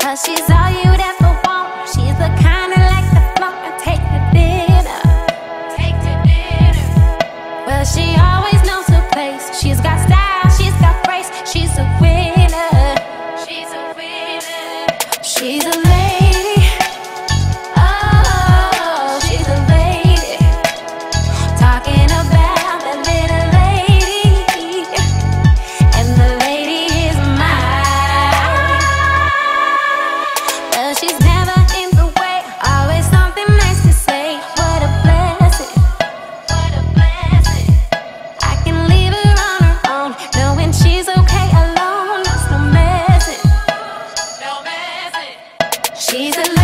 'cause she's all you'd ever want. She's the kind that likes to flaunt and take to dinner. Take to dinner. Well, she always knows her place. She's got style, she's got grace. She's a winner. She's a winner. She's a lady. Oh, she's a lady. Talking about that little lady, and the lady is mine. Well, she's never in the way, always something nice to say. What a blessing, what a blessing. I can leave her on her own, knowing she's okay alone. There's no messing, no messing. She's a